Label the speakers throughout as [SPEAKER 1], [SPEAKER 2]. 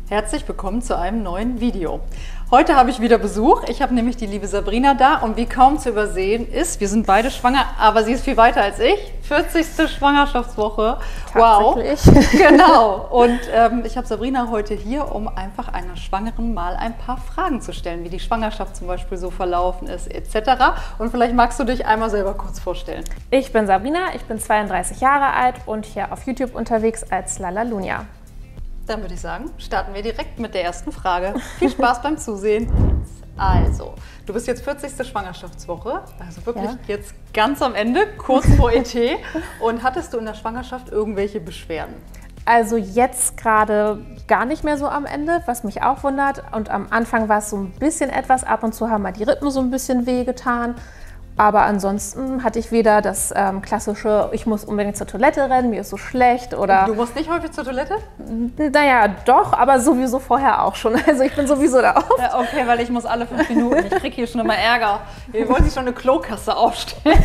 [SPEAKER 1] Herzlich willkommen zu einem neuen Video. Heute habe ich wieder Besuch. Ich habe nämlich die liebe Sabrina da und wie kaum zu übersehen ist, wir sind beide schwanger, aber sie ist viel weiter als ich. 40. Schwangerschaftswoche. Wow. Genau. Und ich habe Sabrina heute hier, um einfach einer Schwangeren mal ein paar Fragen zu stellen, wie die Schwangerschaft zum Beispiel so verlaufen ist, etc. Und vielleicht magst du dich einmal selber kurz vorstellen.
[SPEAKER 2] Ich bin Sabrina, ich bin 32 Jahre alt und hier auf YouTube unterwegs als Lalalunia.
[SPEAKER 1] Dann würde ich sagen, starten wir direkt mit der ersten Frage. Viel Spaß beim Zusehen. Also, du bist jetzt 40. Schwangerschaftswoche, also wirklich jetzt ganz am Ende, kurz vor ET. Und hattest du in der Schwangerschaft irgendwelche Beschwerden?
[SPEAKER 2] Also jetzt gerade gar nicht mehr so am Ende, was mich auch wundert. Und am Anfang war es so ein bisschen etwas, ab und zu haben mal die Rippen so ein bisschen wehgetan. Aber ansonsten hatte ich weder das klassische, ich muss unbedingt zur Toilette rennen, mir ist so schlecht oder...
[SPEAKER 1] Du musst nicht häufig zur Toilette?
[SPEAKER 2] Naja, doch, aber sowieso vorher auch schon. Also ich bin sowieso da oft.
[SPEAKER 1] Ja, okay, weil ich muss alle 5 Minuten. Ich kriege hier schon immer Ärger. Wir wollen sich schon eine Klokasse aufstellen.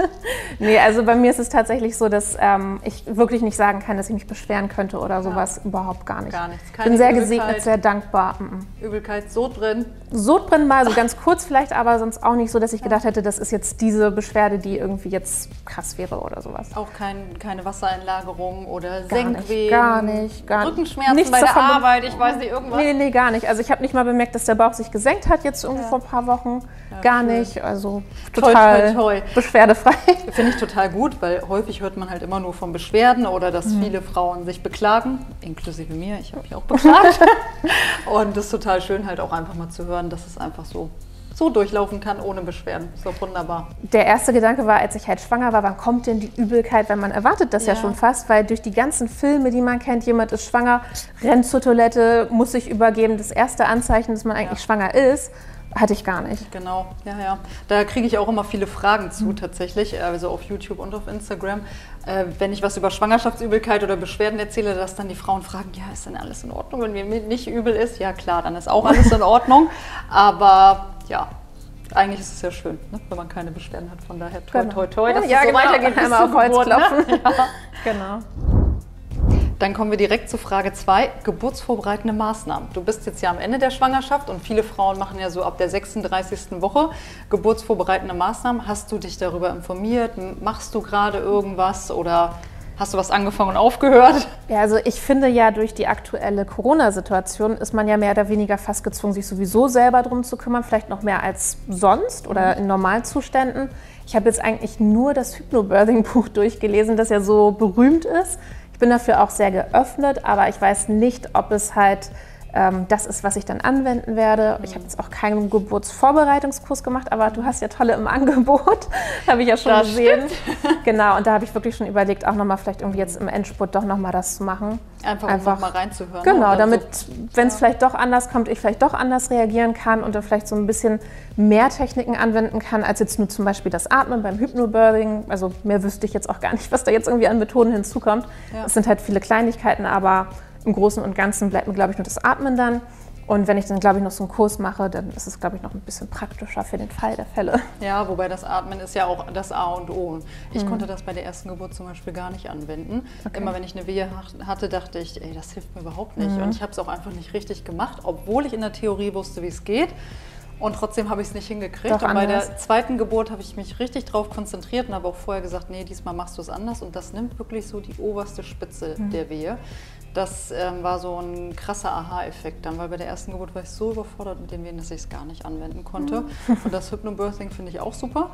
[SPEAKER 2] Nee, also bei mir ist es tatsächlich so, dass ich wirklich nicht sagen kann, dass ich mich beschweren könnte oder sowas. Ja. Überhaupt gar nicht.
[SPEAKER 1] Gar nichts.
[SPEAKER 2] Ich bin sehr gesegnet, sehr dankbar.
[SPEAKER 1] Übelkeit, Sodbrennen?
[SPEAKER 2] Sodbrennen mal, so ganz kurz vielleicht, aber sonst auch nicht so, dass ich gedacht hätte, das ist jetzt diese Beschwerde, die irgendwie jetzt krass wäre oder sowas.
[SPEAKER 1] Auch keine Wassereinlagerung oder Senkwehen?
[SPEAKER 2] Gar nicht.
[SPEAKER 1] Rückenschmerzen
[SPEAKER 2] nichts
[SPEAKER 1] bei der Arbeit, ich weiß nicht, irgendwas?
[SPEAKER 2] Nee, gar nicht. Also ich habe nicht mal bemerkt, dass der Bauch sich gesenkt hat jetzt irgendwie vor ein paar Wochen. Ja, gar nicht. Also total
[SPEAKER 1] toi.
[SPEAKER 2] Beschwerdefrei.
[SPEAKER 1] Finde ich total gut, weil häufig hört man halt immer nur von Beschwerden oder dass viele Frauen sich beklagen, inklusive mir, ich habe mich auch beklagt. Und das ist total schön halt auch einfach mal zu hören, dass es einfach so durchlaufen kann ohne Beschwerden. Ist doch wunderbar.
[SPEAKER 2] Der erste Gedanke war, als ich halt schwanger war, wann kommt denn die Übelkeit? Weil man erwartet das ja schon fast, weil durch die ganzen Filme, die man kennt, jemand ist schwanger, rennt zur Toilette, muss sich übergeben. Das erste Anzeichen, dass man eigentlich schwanger ist, hatte ich gar nicht.
[SPEAKER 1] Genau, ja. Da kriege ich auch immer viele Fragen zu tatsächlich, also auf YouTube und auf Instagram. Wenn ich was über Schwangerschaftsübelkeit oder Beschwerden erzähle, dass dann die Frauen fragen, ja, ist denn alles in Ordnung, wenn mir nicht übel ist? Ja klar, dann ist auch alles in Ordnung, aber ja, eigentlich ist es ja schön, ne, wenn man keine Beschwerden hat, von daher toi, dass es so weitergeht bis zur Geburt, ne? Ja,
[SPEAKER 2] genau.
[SPEAKER 1] Dann kommen wir direkt zu Frage 2, geburtsvorbereitende Maßnahmen. Du bist jetzt ja am Ende der Schwangerschaft und viele Frauen machen ja so ab der 36. Woche geburtsvorbereitende Maßnahmen. Hast du dich darüber informiert? Machst du gerade irgendwas oder hast du was angefangen und aufgehört?
[SPEAKER 2] Ja, also ich finde ja, durch die aktuelle Corona-Situation ist man ja mehr oder weniger fast gezwungen, sich sowieso selber drum zu kümmern, vielleicht noch mehr als sonst oder in Normalzuständen. Ich habe jetzt eigentlich nur das Hypnobirthing-Buch durchgelesen, das ja so berühmt ist. Ich bin dafür auch sehr geöffnet, aber ich weiß nicht, ob es halt das ist, was ich dann anwenden werde. Ich habe jetzt auch keinen Geburtsvorbereitungskurs gemacht, aber du hast ja tolle im Angebot, habe ich ja schon gesehen. Genau, und da habe ich wirklich schon überlegt, auch nochmal vielleicht irgendwie jetzt im Endspurt doch nochmal das zu machen.
[SPEAKER 1] Einfach um mal reinzuhören.
[SPEAKER 2] Genau, damit, wenn es vielleicht doch anders kommt, ich vielleicht doch anders reagieren kann und dann vielleicht so ein bisschen mehr Techniken anwenden kann, als jetzt nur zum Beispiel das Atmen beim Hypnobirthing. Also mehr wüsste ich jetzt auch gar nicht, was da jetzt irgendwie an Methoden hinzukommt. Es sind halt viele Kleinigkeiten, aber im Großen und Ganzen bleibt mir, glaube ich, nur das Atmen dann. Und wenn ich dann, glaube ich, noch so einen Kurs mache, dann ist es, glaube ich, noch ein bisschen praktischer für den Fall der Fälle.
[SPEAKER 1] Ja, wobei das Atmen ist ja auch das A und O. Ich konnte das bei der ersten Geburt zum Beispiel gar nicht anwenden. Okay. Immer wenn ich eine Wehe hatte, dachte ich, ey, das hilft mir überhaupt nicht. Und ich habe es auch einfach nicht richtig gemacht, obwohl ich in der Theorie wusste, wie es geht. Und trotzdem habe ich es nicht hingekriegt. Und bei der zweiten Geburt habe ich mich richtig drauf konzentriert und habe auch vorher gesagt, nee, diesmal machst du es anders. Und das nimmt wirklich so die oberste Spitze der Wehe. Das war so ein krasser Aha-Effekt dann, weil bei der ersten Geburt war ich so überfordert mit den Wehen, dass ich es gar nicht anwenden konnte. Und das Hypnobirthing finde ich auch super.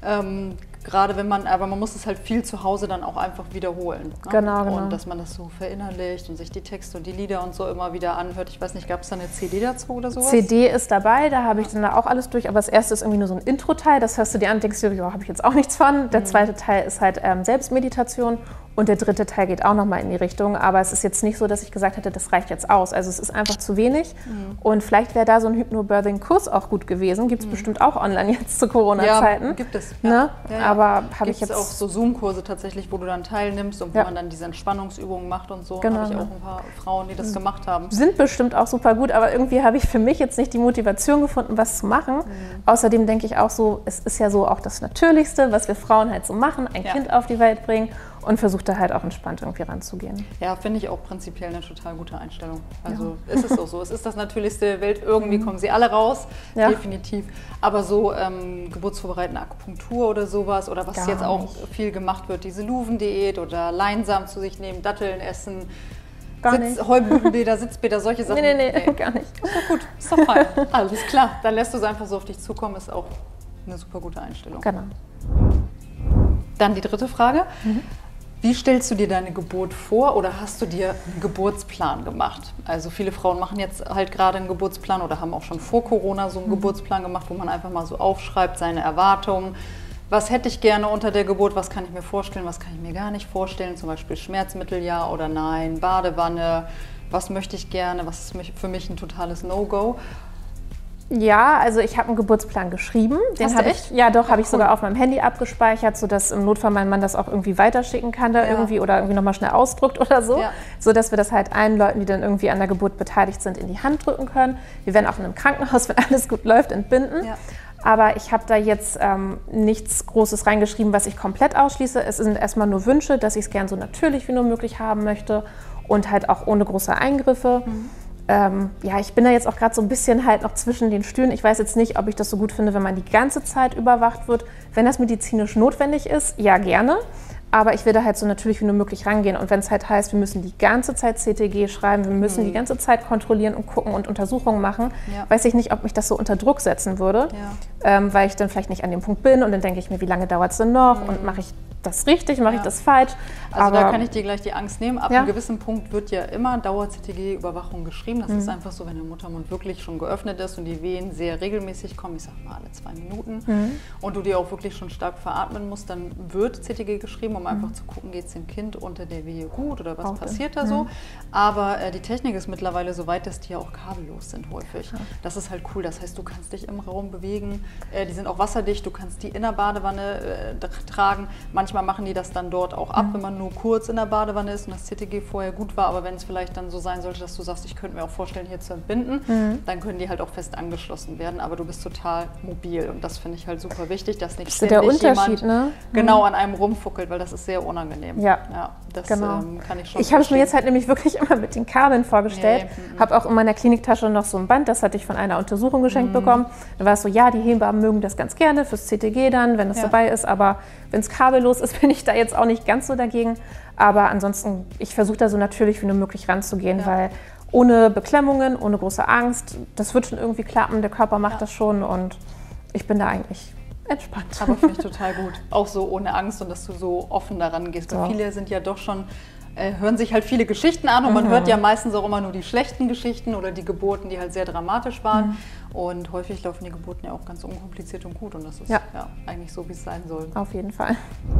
[SPEAKER 1] Gerade wenn aber man muss es halt viel zu Hause dann auch einfach wiederholen. Ne?
[SPEAKER 2] Genau.
[SPEAKER 1] Und dass man das so verinnerlicht und sich die Texte und die Lieder und so immer wieder anhört. Ich weiß nicht, gab es da eine CD dazu oder sowas?
[SPEAKER 2] CD ist dabei, da habe ich dann auch alles durch, aber das erste ist irgendwie nur so ein Intro-Teil, das hörst du dir an und denkst dir, ja, habe ich jetzt auch nichts von. Der zweite Teil ist halt Selbstmeditation. Und der dritte Teil geht auch nochmal in die Richtung, aber es ist jetzt nicht so, dass ich gesagt hätte, das reicht jetzt aus. Also es ist einfach zu wenig und vielleicht wäre da so ein Hypnobirthing-Kurs auch gut gewesen. Gibt es bestimmt auch online jetzt zu Corona-Zeiten.
[SPEAKER 1] Ja, gibt es.
[SPEAKER 2] Ne? Ja. Aber habe ich jetzt
[SPEAKER 1] auch so Zoom-Kurse tatsächlich, wo du dann teilnimmst und wo man dann diese Entspannungsübungen macht und so.
[SPEAKER 2] Genau.
[SPEAKER 1] Habe ich auch ein paar Frauen, die das gemacht haben.
[SPEAKER 2] Sind bestimmt auch super gut, aber irgendwie habe ich für mich jetzt nicht die Motivation gefunden, was zu machen. Außerdem denke ich auch so, es ist ja so auch das Natürlichste, was wir Frauen halt so machen, ein Kind auf die Welt bringen. und versuche da halt auch entspannt irgendwie ranzugehen.
[SPEAKER 1] Ja, finde ich auch prinzipiell eine total gute Einstellung. Also ist es auch so. Es ist das Natürlichste der Welt. Irgendwie kommen sie alle raus, definitiv. Aber so geburtsvorbereitende Akupunktur oder sowas oder was
[SPEAKER 2] Gar
[SPEAKER 1] jetzt auch
[SPEAKER 2] nicht.
[SPEAKER 1] viel gemacht wird, diese Luvendiät oder Leinsamen zu sich nehmen, Datteln essen,
[SPEAKER 2] nicht.
[SPEAKER 1] Heublütenbäder, Sitzbäder, solche Sachen.
[SPEAKER 2] Nee, gar nicht.
[SPEAKER 1] Ist doch gut, ist doch fein. Alles klar, dann lässt du es einfach so auf dich zukommen, ist auch eine super gute Einstellung.
[SPEAKER 2] Genau.
[SPEAKER 1] Dann die dritte Frage. Wie stellst du dir deine Geburt vor oder hast du dir einen Geburtsplan gemacht? Also viele Frauen machen jetzt halt gerade einen Geburtsplan oder haben auch schon vor Corona so einen Geburtsplan gemacht, wo man einfach mal so aufschreibt, seine Erwartungen. Was hätte ich gerne unter der Geburt, was kann ich mir vorstellen, was kann ich mir gar nicht vorstellen, zum Beispiel Schmerzmittel ja oder nein, Badewanne, was möchte ich gerne, was ist für mich ein totales No-Go.
[SPEAKER 2] Ja, also ich habe einen Geburtsplan geschrieben. Den habe ich, ja doch, habe ich sogar auf meinem Handy abgespeichert, sodass im Notfall mein Mann das auch irgendwie weiterschicken kann da irgendwie oder irgendwie nochmal schnell ausdruckt oder so, sodass wir das halt allen Leuten, die dann irgendwie an der Geburt beteiligt sind, in die Hand drücken können. Wir werden auch in einem Krankenhaus, wenn alles gut läuft, entbinden. Ja. Aber ich habe da jetzt nichts Großes reingeschrieben, was ich komplett ausschließe. Es sind erstmal nur Wünsche, dass ich es gern so natürlich wie nur möglich haben möchte und halt auch ohne große Eingriffe. Ja, ich bin da jetzt auch gerade so ein bisschen halt noch zwischen den Stühlen. Ich weiß jetzt nicht, ob ich das so gut finde, wenn man die ganze Zeit überwacht wird. Wenn das medizinisch notwendig ist, ja gerne. Aber ich will da halt so natürlich wie nur möglich rangehen. Und wenn es halt heißt, wir müssen die ganze Zeit CTG schreiben, wir müssen die ganze Zeit kontrollieren und gucken und Untersuchungen machen, weiß ich nicht, ob mich das so unter Druck setzen würde, weil ich dann vielleicht nicht an dem Punkt bin. Und dann denke ich mir, wie lange dauert es denn noch und mache ich das richtig, mache ich das falsch?
[SPEAKER 1] Also aber da kann ich dir gleich die Angst nehmen. Ab einem gewissen Punkt wird ja immer Dauer-CTG-Überwachung geschrieben. Das ist einfach so, wenn der Muttermund wirklich schon geöffnet ist und die Wehen sehr regelmäßig kommen, ich sag mal alle 2 Minuten, und du dir auch wirklich schon stark veratmen musst, dann wird CTG geschrieben, um einfach zu gucken, geht es dem Kind unter der Wehe gut oder was passiert da so. Aber die Technik ist mittlerweile so weit, dass die ja auch kabellos sind häufig. Das ist halt cool. Das heißt, du kannst dich im Raum bewegen. Die sind auch wasserdicht. Du kannst die in der Badewanne tragen. Manchmal machen die das dann dort auch ab, wenn man nur kurz in der Badewanne ist und das CTG vorher gut war. Aber wenn es vielleicht dann so sein sollte, dass du sagst, ich könnte mir auch vorstellen, hier zu entbinden, dann können die halt auch fest angeschlossen werden. Aber du bist total mobil und das finde ich halt super wichtig, dass nicht ständig jemand genau an einem rumfuckelt, weil das ist sehr unangenehm.
[SPEAKER 2] Ja,
[SPEAKER 1] das
[SPEAKER 2] kann
[SPEAKER 1] ich schon
[SPEAKER 2] Ich habe es mir jetzt halt nämlich wirklich immer mit den Kabeln vorgestellt. Habe auch in meiner Kliniktasche noch so ein Band, das hatte ich von einer Untersuchung geschenkt bekommen. Da war es so, ja, die Hebammen mögen das ganz gerne fürs CTG dann, wenn es dabei ist, aber wenn es kabellos ist, bin ich da jetzt auch nicht ganz so dagegen. Aber ansonsten, ich versuche da so natürlich wie nur möglich ranzugehen, weil ohne Beklemmungen, ohne große Angst, das wird schon irgendwie klappen, der Körper macht das schon und ich bin da eigentlich entspannt.
[SPEAKER 1] Aber finde ich total gut. Auch so ohne Angst und dass du so offen daran gehst. Weil viele sind ja doch schon, hören sich halt viele Geschichten an und man hört ja meistens auch immer nur die schlechten Geschichten oder die Geburten, die halt sehr dramatisch waren. Und häufig laufen die Geburten ja auch ganz unkompliziert und gut und das ist eigentlich so, wie es sein soll.
[SPEAKER 2] Auf jeden Fall.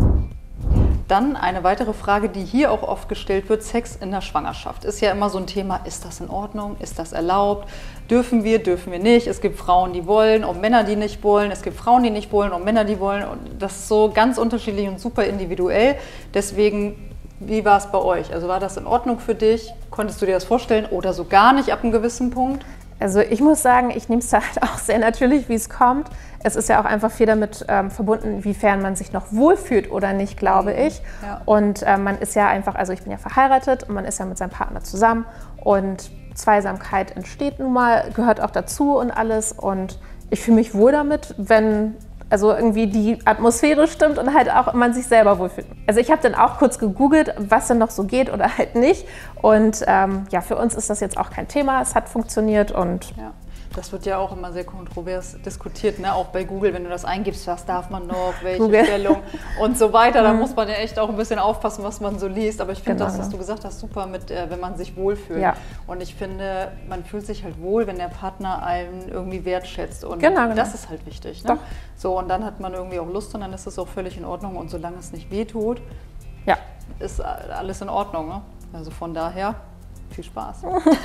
[SPEAKER 1] Dann eine weitere Frage, die hier auch oft gestellt wird, Sex in der Schwangerschaft. Ist ja immer so ein Thema, ist das in Ordnung, ist das erlaubt, dürfen wir nicht. Es gibt Frauen, die wollen und Männer, die nicht wollen. Es gibt Frauen, die nicht wollen und Männer, die wollen. Und das ist so ganz unterschiedlich und super individuell. Deswegen, wie war es bei euch? Also war das in Ordnung für dich? Konntest du dir das vorstellen oder so gar nicht ab einem gewissen Punkt?
[SPEAKER 2] Also ich muss sagen, ich nehme es halt auch sehr natürlich, wie es kommt. Es ist ja auch einfach viel damit verbunden, inwiefern man sich noch wohlfühlt oder nicht, glaube ich. Ja. Und man ist ja einfach, also ich bin ja verheiratet und man ist ja mit seinem Partner zusammen und Zweisamkeit entsteht nun mal, gehört auch dazu und alles. Und ich fühle mich wohl damit, wenn also irgendwie die Atmosphäre stimmt und halt auch man sich selber wohlfühlt. Also ich habe dann auch kurz gegoogelt, was denn noch so geht oder halt nicht. Und ja, für uns ist das jetzt auch kein Thema. Es hat funktioniert und
[SPEAKER 1] ja. Das wird ja auch immer sehr kontrovers diskutiert, ne? Auch bei Google, wenn du das eingibst, was darf man noch, welche Stellung und so weiter. Da muss man ja echt auch ein bisschen aufpassen, was man so liest. Aber ich finde das, was du gesagt hast, super, mit, wenn man sich wohlfühlt. Ja. Und ich finde, man fühlt sich halt wohl, wenn der Partner einen irgendwie wertschätzt. Und das ist halt wichtig. Ne? So, und dann hat man irgendwie auch Lust und dann ist es auch völlig in Ordnung. Und solange es nicht wehtut, ist alles in Ordnung. Ne? Also von daher, viel Spaß.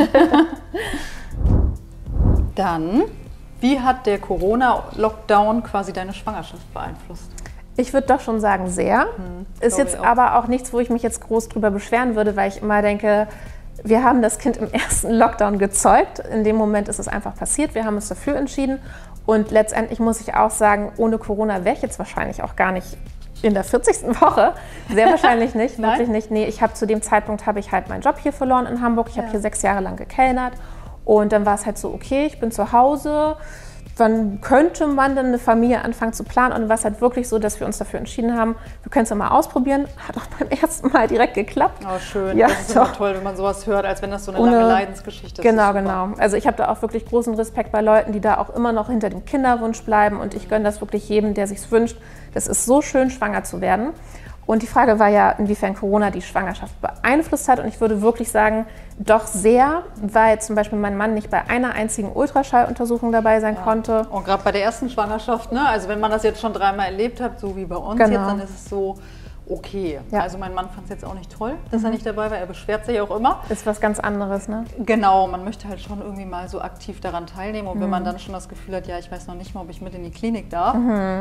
[SPEAKER 1] Dann, wie hat der Corona-Lockdown quasi deine Schwangerschaft beeinflusst?
[SPEAKER 2] Ich würde doch schon sagen, sehr. Ist jetzt aber auch nichts, wo ich mich jetzt groß drüber beschweren würde, weil ich immer denke, wir haben das Kind im ersten Lockdown gezeugt. In dem Moment ist es einfach passiert. Wir haben uns dafür entschieden. Und letztendlich muss ich auch sagen, ohne Corona wäre ich jetzt wahrscheinlich auch gar nicht In der 40. Woche? Sehr wahrscheinlich nicht, wirklich nicht. Nee, zu dem Zeitpunkt habe ich halt meinen Job hier verloren in Hamburg. Ich habe hier 6 Jahre lang gekellnert und dann war es halt so, okay, ich bin zu Hause. Wann könnte man denn eine Familie anfangen zu planen? Und dann war es halt wirklich so, dass wir uns dafür entschieden haben, wir können es ja mal ausprobieren. Hat auch beim ersten Mal direkt geklappt.
[SPEAKER 1] Oh, schön. Ja, das ist immer toll, wenn man sowas hört, als wenn das so eine lange Leidensgeschichte ist.
[SPEAKER 2] Genau, genau. Also ich habe da auch wirklich großen Respekt bei Leuten, die da auch immer noch hinter dem Kinderwunsch bleiben. Und ich gönne das wirklich jedem, der sich's wünscht. Das ist so schön, schwanger zu werden. Und die Frage war ja, inwiefern Corona die Schwangerschaft beeinflusst hat. Und ich würde wirklich sagen, doch sehr, weil zum Beispiel mein Mann nicht bei einer einzigen Ultraschalluntersuchung dabei sein konnte.
[SPEAKER 1] Und gerade bei der ersten Schwangerschaft, ne? Also wenn man das jetzt schon 3-mal erlebt hat, so wie bei uns jetzt, dann ist es so okay. Ja. Also mein Mann fand es jetzt auch nicht toll, dass er nicht dabei war. Er beschwert sich auch immer.
[SPEAKER 2] Ist was ganz anderes, ne?
[SPEAKER 1] Genau, man möchte halt schon irgendwie mal so aktiv daran teilnehmen. Und wenn man dann schon das Gefühl hat, ja, ich weiß noch nicht mal, ob ich mit in die Klinik darf,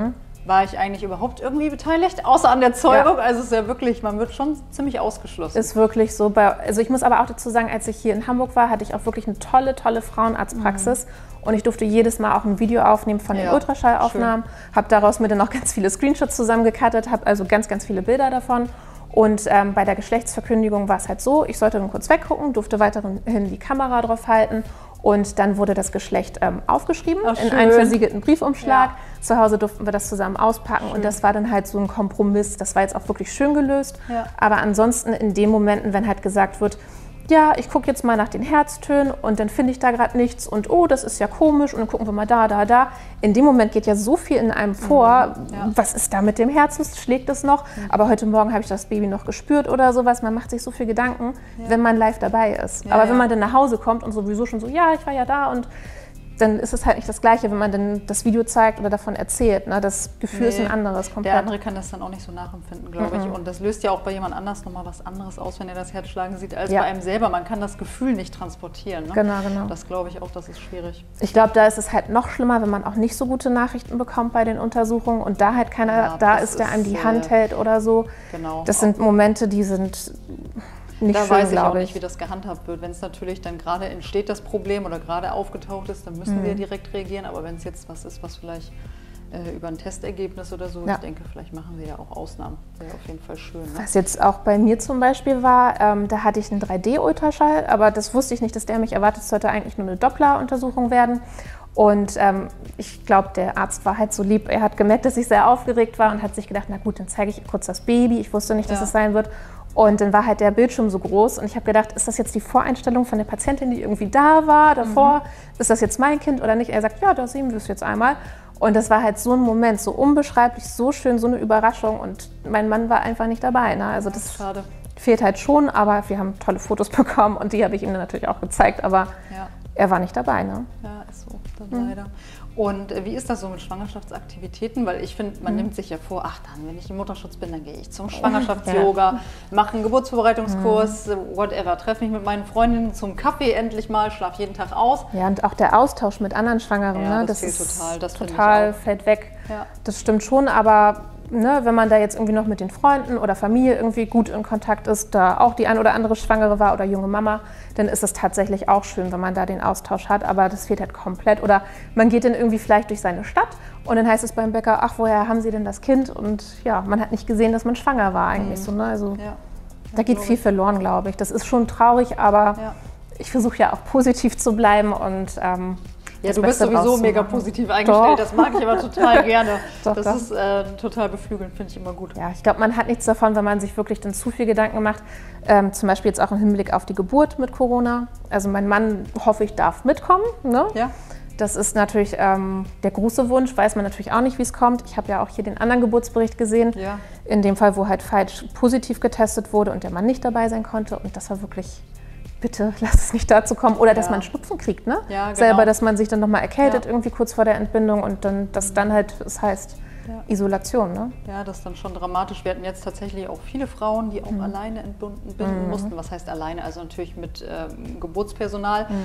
[SPEAKER 1] war ich eigentlich überhaupt irgendwie beteiligt, außer an der Zeugung. Ja. Also es ist ja wirklich, man wird schon ziemlich ausgeschlossen.
[SPEAKER 2] Ist wirklich so. Also ich muss aber auch dazu sagen, als ich hier in Hamburg war, hatte ich auch wirklich eine tolle Frauenarztpraxis. Und ich durfte jedes Mal auch ein Video aufnehmen von den Ultraschallaufnahmen. Habe daraus mir dann auch ganz viele Screenshots zusammengecuttet, habe also ganz viele Bilder davon. Und bei der Geschlechtsverkündigung war es halt so, ich sollte dann kurz weggucken, durfte weiterhin die Kamera drauf halten. Und dann wurde das Geschlecht aufgeschrieben in einen versiegelten Briefumschlag. Ja. Zu Hause durften wir das zusammen auspacken. Schön. Und das war dann halt so ein Kompromiss. Das war jetzt auch wirklich schön gelöst. Ja. Aber ansonsten in den Momenten, wenn halt gesagt wird, ja, ich gucke jetzt mal nach den Herztönen und dann finde ich da gerade nichts und oh, das ist ja komisch und dann gucken wir mal da. In dem Moment geht ja so viel in einem vor. Was ist da mit dem Herzen? Schlägt es noch? Aber heute Morgen habe ich das Baby noch gespürt oder sowas. Man macht sich so viel Gedanken, wenn man live dabei ist. Aber wenn man dann nach Hause kommt und sowieso schon so, ja, ich war ja da und dann ist es halt nicht das Gleiche, wenn man dann das Video zeigt oder davon erzählt. Ne? Das Gefühl ist ein anderes komplett.
[SPEAKER 1] Der andere kann das dann auch nicht so nachempfinden, glaube ich. Und das löst ja auch bei jemand anders nochmal was anderes aus, wenn er das Herzschlagen sieht, als bei einem selber. Man kann das Gefühl nicht transportieren. Ne?
[SPEAKER 2] Genau.
[SPEAKER 1] Das glaube ich auch, das ist schwierig.
[SPEAKER 2] Ich glaube, da ist es halt noch schlimmer, wenn man auch nicht so gute Nachrichten bekommt bei den Untersuchungen und da halt keiner da ist, der einem die Hand hält oder so.
[SPEAKER 1] Genau.
[SPEAKER 2] Das sind Momente, die sind nicht schön,
[SPEAKER 1] weiß ich auch nicht, wie das gehandhabt wird. Wenn es natürlich dann gerade entsteht, das Problem, oder gerade aufgetaucht ist, dann müssen wir direkt reagieren. Aber wenn es jetzt was ist, was vielleicht über ein Testergebnis oder so, ich denke, vielleicht machen sie ja auch Ausnahmen. Wäre auf jeden Fall schön. Ne?
[SPEAKER 2] Was jetzt auch bei mir zum Beispiel war, da hatte ich einen 3D-Ultraschall, aber das wusste ich nicht, dass der mich erwartet. Es sollte eigentlich nur eine Doppler-Untersuchung werden. Und ich glaube, der Arzt war halt so lieb. Er hat gemerkt, dass ich sehr aufgeregt war und hat sich gedacht, na gut, dann zeige ich ihr kurz das Baby. Ich wusste nicht, dass es sein wird. Und dann war halt der Bildschirm so groß und ich habe gedacht, ist das jetzt die Voreinstellung von der Patientin, die irgendwie da war davor? Ist das jetzt mein Kind oder nicht? Er sagt, ja, das sehen wir es jetzt einmal. Und das war halt so ein Moment, so unbeschreiblich, so schön, so eine Überraschung. Und mein Mann war einfach nicht dabei. Ne? Also das
[SPEAKER 1] schade.
[SPEAKER 2] Fehlt halt schon, aber wir haben tolle Fotos bekommen und die habe ich ihm dann natürlich auch gezeigt. Aber er war nicht dabei. Ne?
[SPEAKER 1] Ja, ist so, dann leider. Und wie ist das so mit Schwangerschaftsaktivitäten? Weil ich finde, man nimmt sich ja vor, ach dann, wenn ich im Mutterschutz bin, dann gehe ich zum Schwangerschafts-Yoga, mache einen Geburtsvorbereitungskurs, whatever, treffe mich mit meinen Freundinnen zum Kaffee endlich mal, schlafe jeden Tag aus.
[SPEAKER 2] Ja, und auch der Austausch mit anderen Schwangeren,
[SPEAKER 1] ja,
[SPEAKER 2] ne?
[SPEAKER 1] Das fehlt total. Das
[SPEAKER 2] total fällt weg. Ja. Das stimmt schon, aber ne, wenn man da jetzt irgendwie noch mit den Freunden oder Familie irgendwie gut in Kontakt ist, da auch die ein oder andere Schwangere war oder junge Mama, dann ist es tatsächlich auch schön, wenn man da den Austausch hat, aber das fehlt halt komplett. Oder man geht dann irgendwie vielleicht durch seine Stadt und dann heißt es beim Bäcker, ach, woher haben Sie denn das Kind? Und ja, man hat nicht gesehen, dass man schwanger war eigentlich so, ne? Also da geht viel verloren, glaube ich. Das ist schon traurig, aber ich versuche ja auch positiv zu bleiben und
[SPEAKER 1] ja, du bist sowieso mega positiv eingestellt, das mag ich aber total gerne. Das ist total beflügelnd, finde ich immer gut.
[SPEAKER 2] Ja, ich glaube, man hat nichts davon, wenn man sich wirklich dann zu viel Gedanken macht. Zum Beispiel jetzt auch im Hinblick auf die Geburt mit Corona. Also mein Mann, hoffe ich, darf mitkommen. Ne? Ja. Das ist natürlich der große Wunsch, weiß man natürlich auch nicht, wie es kommt. Ich habe ja auch hier den anderen Geburtsbericht gesehen, in dem Fall, wo halt falsch positiv getestet wurde und der Mann nicht dabei sein konnte. Und das war wirklich... Bitte lass es nicht dazu kommen. Oder dass man Schnupfen kriegt, ne? Ja, genau. Selber, dass man sich dann nochmal erkältet, irgendwie kurz vor der Entbindung und dann, dass dann halt, das heißt Isolation, ne?
[SPEAKER 1] Ja, das ist dann schon dramatisch. Wir hatten jetzt tatsächlich auch viele Frauen, die auch alleine entbinden mussten. Was heißt alleine? Also natürlich mit Geburtspersonal.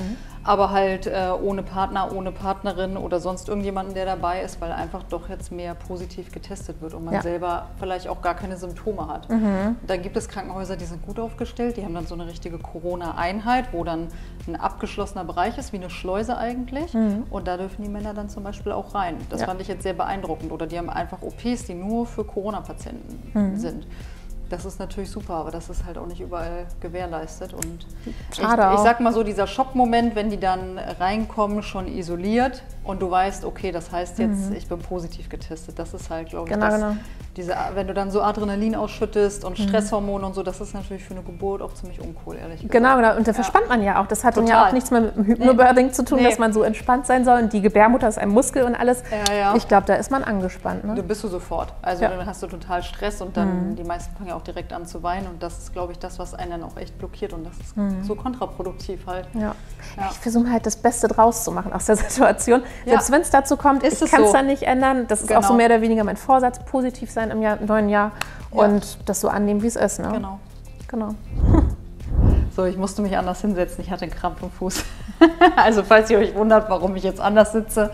[SPEAKER 1] aber halt ohne Partner, ohne Partnerin oder sonst irgendjemanden, der dabei ist, weil einfach doch jetzt mehr positiv getestet wird und man selber vielleicht auch gar keine Symptome hat. Dann gibt es Krankenhäuser, die sind gut aufgestellt, die haben dann so eine richtige Corona-Einheit, wo dann ein abgeschlossener Bereich ist, wie eine Schleuse eigentlich, und da dürfen die Männer dann zum Beispiel auch rein. Das fand ich jetzt sehr beeindruckend. Oder die haben einfach OPs, die nur für Corona-Patienten sind. Das ist natürlich super, aber das ist halt auch nicht überall gewährleistet. Und ich sag mal so, dieser Schockmoment, wenn die dann reinkommen, schon isoliert und du weißt, okay, das heißt jetzt, ich bin positiv getestet. Das ist halt, glaube ich, wenn du dann so Adrenalin ausschüttest und Stresshormone und so, das ist natürlich für eine Geburt auch ziemlich uncool, ehrlich gesagt.
[SPEAKER 2] Genau. Und da verspannt man ja auch. Das hat dann ja auch nichts mehr mit dem Hypnobirthing zu tun, dass man so entspannt sein soll. Und die Gebärmutter ist ein Muskel und alles. Ich glaube, da ist man angespannt. Ne?
[SPEAKER 1] Du bist du sofort. Also dann hast du total Stress und dann die meisten fangen ja auch direkt an zu weinen. Und das ist, glaube ich, das, was einen dann auch echt blockiert. Und das ist so kontraproduktiv halt.
[SPEAKER 2] Ich versuche halt das Beste draus zu machen aus der Situation. Selbst wenn es dazu kommt, ich kann es dann nicht ändern. Das ist auch so mehr oder weniger mein Vorsatz, positiv sein im neuen Jahr und das so annehmen, wie es ist. Ne? Genau.
[SPEAKER 1] So, ich musste mich anders hinsetzen. Ich hatte einen Krampf im Fuß. Also falls ihr euch wundert, warum ich jetzt anders sitze.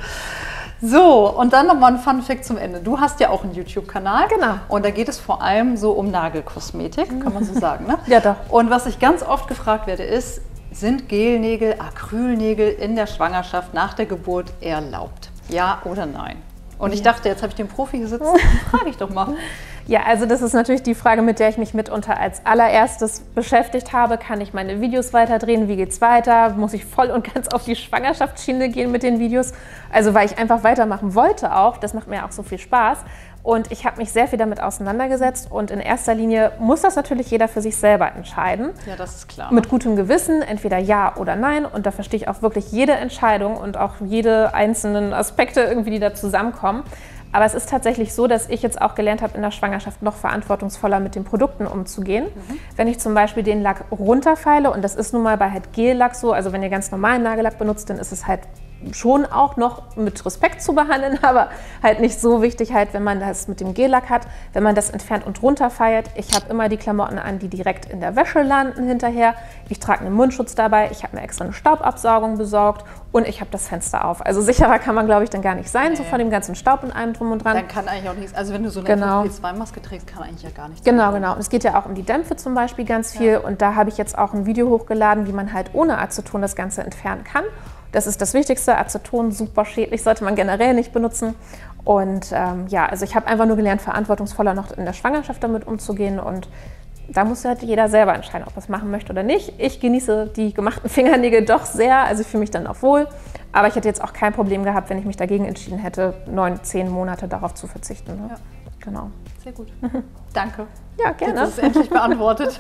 [SPEAKER 1] So, und dann nochmal ein Fun-Fact zum Ende. Du hast ja auch einen YouTube-Kanal.
[SPEAKER 2] Genau.
[SPEAKER 1] Und da geht es vor allem so um Nagelkosmetik, kann man so sagen, ne?
[SPEAKER 2] Ja, doch.
[SPEAKER 1] Und was ich ganz oft gefragt werde ist, sind Gelnägel, Acrylnägel in der Schwangerschaft nach der Geburt erlaubt? Ja oder nein? Und ich dachte, jetzt habe ich den Profi hier sitzen, frage ich doch mal.
[SPEAKER 2] Ja, also das ist natürlich die Frage, mit der ich mich mitunter als allererstes beschäftigt habe. Kann ich meine Videos weiterdrehen? Wie geht's weiter? Muss ich voll und ganz auf die Schwangerschaftsschiene gehen mit den Videos? Also weil ich einfach weitermachen wollte auch. Das macht mir auch so viel Spaß. Und ich habe mich sehr viel damit auseinandergesetzt. Und in erster Linie muss das natürlich jeder für sich selber entscheiden.
[SPEAKER 1] Ja, das ist klar.
[SPEAKER 2] Mit gutem Gewissen, entweder ja oder nein. Und da verstehe ich auch wirklich jede Entscheidung und auch jede einzelnen Aspekte irgendwie, die da zusammenkommen. Aber es ist tatsächlich so, dass ich jetzt auch gelernt habe, in der Schwangerschaft noch verantwortungsvoller mit den Produkten umzugehen. Wenn ich zum Beispiel den Lack runterfeile, und das ist nun mal bei halt Gel-Lack so, also wenn ihr ganz normalen Nagellack benutzt, dann ist es halt schon auch noch mit Respekt zu behandeln, aber halt nicht so wichtig halt, wenn man das mit dem Gel-Lack hat, wenn man das entfernt und runterfeiert. Ich habe immer die Klamotten an, die direkt in der Wäsche landen hinterher. Ich trage einen Mundschutz dabei, ich habe mir extra eine Staubabsaugung besorgt und ich habe das Fenster auf. Also sicherer kann man, glaube ich, dann gar nicht sein, so von dem ganzen Staub und allem drum und dran.
[SPEAKER 1] Dann kann eigentlich auch nichts, also wenn du so eine FFP2-Maske trägst, kann eigentlich ja gar nichts.
[SPEAKER 2] Genau. Und es geht ja auch um die Dämpfe zum Beispiel ganz viel und da habe ich jetzt auch ein Video hochgeladen, wie man halt ohne Aceton das Ganze entfernen kann. Das ist das Wichtigste. Aceton, super schädlich, sollte man generell nicht benutzen. Und also ich habe einfach nur gelernt, verantwortungsvoller noch in der Schwangerschaft damit umzugehen. Und da muss halt jeder selber entscheiden, ob er es machen möchte oder nicht. Ich genieße die gemachten Fingernägel doch sehr, also ich fühle mich dann auch wohl. Aber ich hätte jetzt auch kein Problem gehabt, wenn ich mich dagegen entschieden hätte, 9, 10 Monate darauf zu verzichten. Ne?
[SPEAKER 1] Ja.
[SPEAKER 2] Genau.
[SPEAKER 1] Sehr gut. Danke.
[SPEAKER 2] Ja, gerne.
[SPEAKER 1] Das ist endlich beantwortet.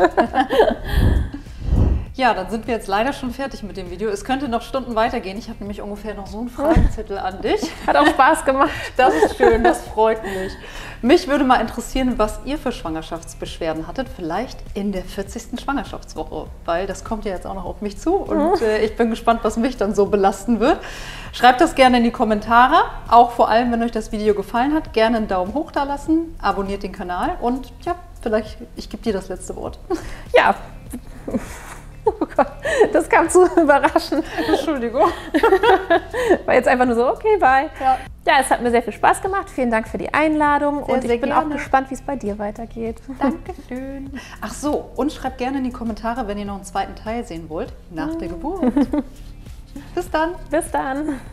[SPEAKER 1] Ja, dann sind wir jetzt leider schon fertig mit dem Video. Es könnte noch Stunden weitergehen. Ich habe nämlich ungefähr noch so einen Fragenzettel an dich.
[SPEAKER 2] Hat auch Spaß gemacht.
[SPEAKER 1] Das ist schön, das freut mich. Mich würde mal interessieren, was ihr für Schwangerschaftsbeschwerden hattet, vielleicht in der 40. Schwangerschaftswoche, weil das kommt ja jetzt auch noch auf mich zu und ich bin gespannt, was mich dann so belasten wird. Schreibt das gerne in die Kommentare, auch vor allem, wenn euch das Video gefallen hat, gerne einen Daumen hoch da lassen, abonniert den Kanal und ja, vielleicht, ich gebe dir das letzte Wort.
[SPEAKER 2] Ja. Oh Gott, das kam zu überraschend.
[SPEAKER 1] Entschuldigung.
[SPEAKER 2] War jetzt einfach nur so, okay, bye. Ja, es hat mir sehr viel Spaß gemacht. Vielen Dank für die Einladung und ich bin auch gespannt, wie es bei dir weitergeht.
[SPEAKER 1] Dankeschön. Ach so, und schreibt gerne in die Kommentare, wenn ihr noch einen zweiten Teil sehen wollt, nach der Geburt. Bis dann.
[SPEAKER 2] Bis dann.